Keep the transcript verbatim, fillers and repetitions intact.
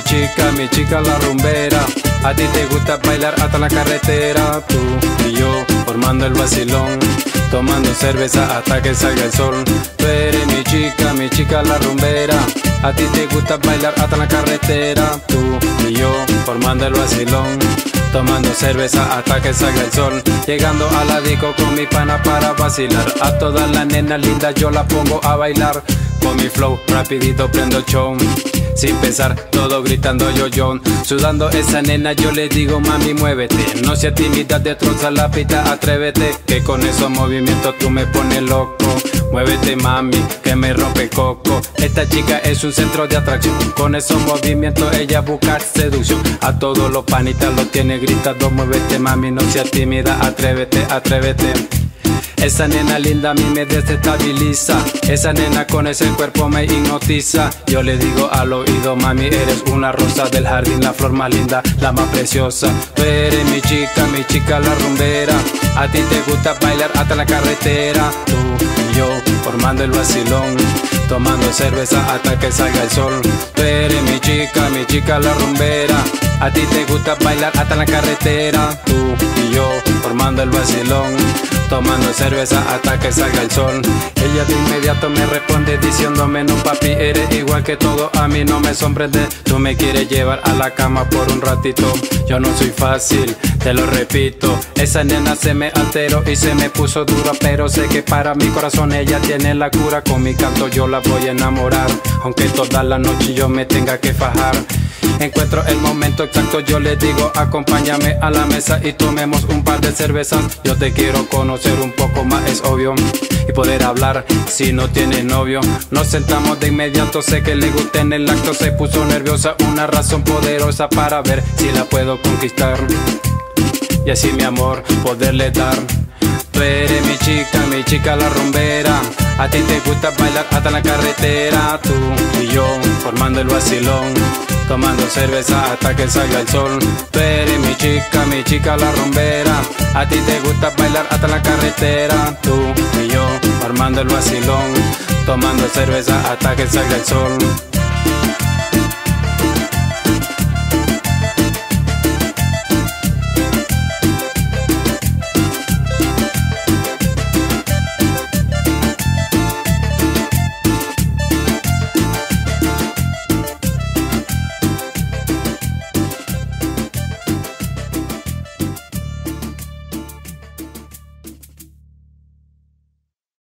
chica, mi chica la rumbera. A ti te gusta bailar hasta la carretera. Tú y yo formando el vacilón, tomando cerveza hasta que salga el sol. Tú eres mi chica, mi chica la rumbera. A ti te gusta bailar hasta la carretera. Tú y yo formando el vacilón, tomando cerveza hasta que salga el sol. Llegando a la disco con mi pana para vacilar. A todas las nenas lindas yo la pongo a bailar. Con mi flow rapidito prendo el show, sin pensar, todo gritando yo yo. Sudando esa nena yo le digo mami muévete. No seas tímida, destroza la pista, atrévete. Que con esos movimientos tú me pones loco. Muévete mami, que me rompe coco. Esta chica es un centro de atracción. Con esos movimientos ella busca seducción. A todos los panitas los tiene gritando. Muévete mami, no seas tímida, atrévete, atrévete. Esa nena linda a mí me desestabiliza. Esa nena con ese cuerpo me hipnotiza. Yo le digo al oído, mami, eres una rosa del jardín, la flor más linda, la más preciosa. Tú eres mi chica, mi chica la rumbera. A ti te gusta bailar hasta la carretera. Tú y yo formando el vacilón, tomando cerveza hasta que salga el sol. Tú eres mi chica, mi chica la rumbera. A ti te gusta bailar hasta la carretera. Tú y yo formando el vacilón, tomando cerveza hasta que salga el sol. Ella de inmediato me responde diciéndome no papi, eres igual que todo, a mí no me sorprende. Tú me quieres llevar a la cama por un ratito. Yo no soy fácil, te lo repito. Esa nena se me alteró y se me puso dura, pero sé que para mi corazón ella tiene la cura. Con mi canto yo la voy a enamorar, aunque toda la noche yo me tenga que fajar. Encuentro el momento exacto, yo le digo acompáñame a la mesa y tomemos un par de cervezas. Yo te quiero conocer un poco más, es obvio, y poder hablar si no tienes novio. Nos sentamos de inmediato, sé que le gusta en el acto. Se puso nerviosa, una razón poderosa para ver si la puedo conquistar y así mi amor poderle dar. Tú eres mi chica, mi chica la rumbera. A ti te gusta bailar hasta la carretera. Tú y yo formando el vacilón, tomando cerveza hasta que salga el sol. Tú eres mi chica, mi chica la rumbera. A ti te gusta bailar hasta la carretera. Tú y yo formando el vacilón, tomando cerveza hasta que salga el sol.